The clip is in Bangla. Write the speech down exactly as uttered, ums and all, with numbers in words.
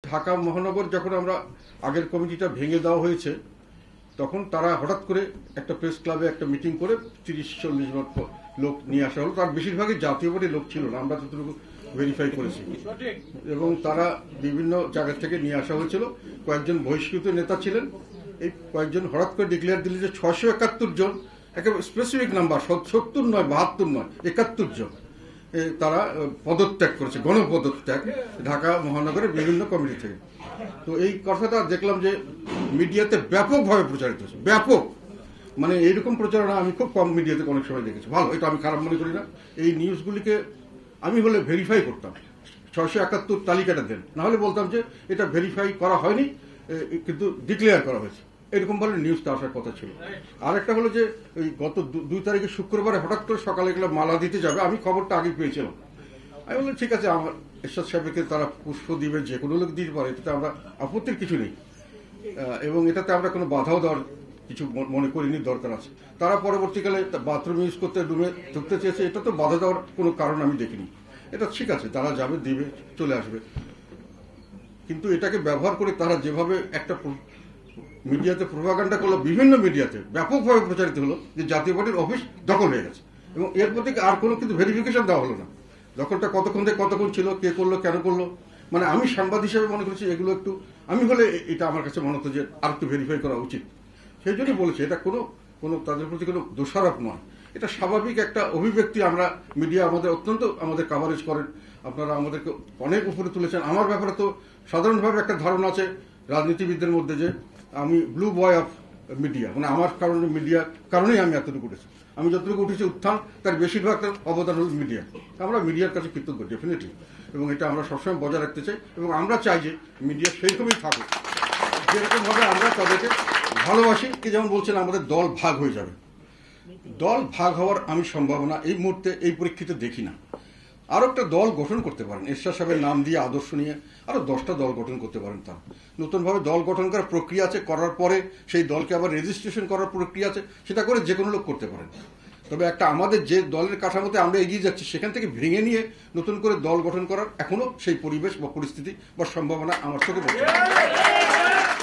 ঢাকা মহানগর যখন আমরা আগের কমিটিটা ভেঙে দেওয়া হয়েছে তখন তারা হঠাৎ করে একটা প্রেস ক্লাবে একটা মিটিং করে তিরিশ চল্লিশ জন লোক নিয়ে আসা হলো। তার বেশিরভাগই জাতীয় পার্টির লোক ছিল না, আমরা যতটুকু ভেরিফাই করেছি, এবং তারা বিভিন্ন জায়গা থেকে নিয়ে আসা হয়েছিল। কয়েকজন বহিষ্কৃত নেতা ছিলেন। এই কয়েকজন হঠাৎ করে ডিক্লেয়ার দিলে যে ছয়শো একাত্তর জন, একেবারে স্পেসিফিক নাম্বার, সত্তর নয়, বাহাত্তর নয়, একাত্তর জন তারা পদত্যাগ করেছে, গণপদত্যাগ ঢাকা মহানগরের বিভিন্ন কমিটি থেকে। তো এই কথাটা দেখলাম যে মিডিয়াতে ব্যাপকভাবে প্রচারিত হচ্ছে, ব্যাপক, মানে এইরকম প্রচারণা আমি খুব কম মিডিয়াতে অনেক সময় দেখেছি। ভালো, এটা আমি খারাপ মনে করি না। এই নিউজগুলিকে আমি হলে ভেরিফাই করতাম, ছয়শো একাত্তর তালিকাটা দেন, না হলে বলতাম যে এটা ভেরিফাই করা হয়নি কিন্তু ডিক্লেয়ার করা হয়েছে, এরকম ভাবে নিউজটা আসার কথা ছিল। আর একটা হলো যে ওই গত দুই তারিখে শুক্রবারে হঠাৎ করে সকালে গেলে মালা দিতে যাবে, আমি খবরটা আগে পেয়েছিলাম। আমি বললাম ঠিক আছে, আমার এরশাদ সাহেবকে তারা পুষ্প দিবে, যে কোনো লোক দিতে পারে, এটাতে আমরা আপত্তির কিছু নেই, এবং এটাতে আমরা কোনো বাধাও দেওয়ার কিছু মনে করিনি দরকার আছে। তারা পরবর্তীকালে বাথরুম ইউজ করতে রুমে ঢুকতে চেয়েছে, এটা তো বাধা দেওয়ার কোনো কারণ আমি দেখিনি। এটা ঠিক আছে, তারা যাবে, দিবে, চলে আসবে। কিন্তু এটাকে ব্যবহার করে তারা যেভাবে একটা মিডিয়াতে প্রোপাগান্ডা করলো, বিভিন্ন মিডিয়াতে ব্যাপকভাবে প্রচারিত হলো যে জাতীয় পার্টির অফিস দখল হয়ে গেছে, এবং এর প্রতি আর কোনো কিন্তু ভেরিফিকেশন দেওয়া হলো না। দখলটা কতক্ষণ থেকে কতক্ষণ ছিল, কে করলো, কেন করলো, মানে আমি সাংবাদিক হিসেবে মনে করছি এগুলো একটু, আমি হলে এটা আমার কাছে মনে হতো যে আর একটু ভেরিফাই করা উচিত। সেই জন্যই বলেছি, এটা কোনো কোনো তাদের প্রতি কোনো দোষারোপ নয়, এটা স্বাভাবিক একটা অভিব্যক্তি। আমরা মিডিয়া আমাদের অত্যন্ত আমাদের কাভারেজ করেন, আপনারা আমাদেরকে অনেক উপরে তুলেছেন। আমার ব্যাপারে তো সাধারণভাবে একটা ধারণা আছে রাজনীতিবিদদের মধ্যে যে আমি ব্লু বয় অফ মিডিয়া, মানে আমার কারণে মিডিয়ার কারণেই আমি এতটুকু উঠেছি। আমি যতটুকু উঠেছি উত্থান, তার বেশিরভাগ অবদান হল মিডিয়া। আমরা মিডিয়ার কাছে কৃতজ্ঞ ডেফিনেটলি, এবং এটা আমরা সবসময় বজায় রাখতে চাই, এবং আমরা চাই যে মিডিয়া সেইরকমই থাকুক, যেরকম ভাবে আমরা তাদেরকে ভালোবাসি। কি যেমন বলছেন আমাদের দল ভাগ হয়ে যাবে, দল ভাগ হওয়ার আমি সম্ভাবনা এই মুহূর্তে এই পরীক্ষিতে দেখি না। আরো একটা দল গঠন করতে পারেন, এরশাদ সাহেবের নাম দিয়ে আদর্শ নিয়ে আরো দশটা দল গঠন করতে পারেন। তারা নতুনভাবে দল গঠন করার প্রক্রিয়া আছে, করার পরে সেই দলকে আবার রেজিস্ট্রেশন করার প্রক্রিয়া আছে, সেটা করে যে কোনো লোক করতে পারেন। তবে একটা আমাদের যে দলের কাঠামোতে আমরা এগিয়ে যাচ্ছি সেখান থেকে ভেঙে নিয়ে নতুন করে দল গঠন করার এখনো সেই পরিবেশ বা পরিস্থিতি বা সম্ভাবনা আমার চোখে পড়ছে।